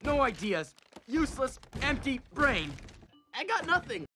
No ideas. Useless, empty brain. I got nothing.